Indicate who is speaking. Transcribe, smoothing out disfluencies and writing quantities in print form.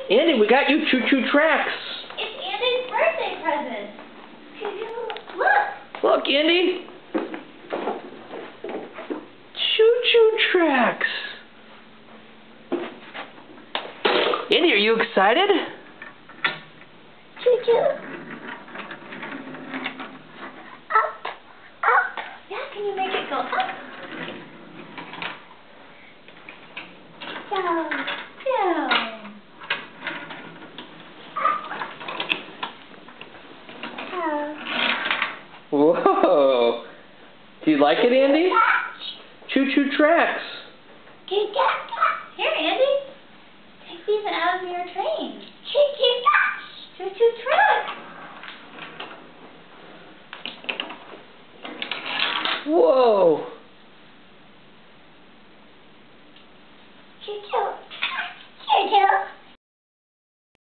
Speaker 1: Andy, we got you Choo-Choo tracks.
Speaker 2: It's Andy's birthday present. Look.
Speaker 1: Look, Andy. Choo-Choo tracks. Andy, are you excited?
Speaker 2: Choo-choo. Up, up. Yeah, can you make it go up? Down, down.
Speaker 1: Whoa. Do you like it, Andy? Choo-Choo tracks.
Speaker 2: Here, Andy. Take these out of your train. Choo-choo track.
Speaker 1: Whoa.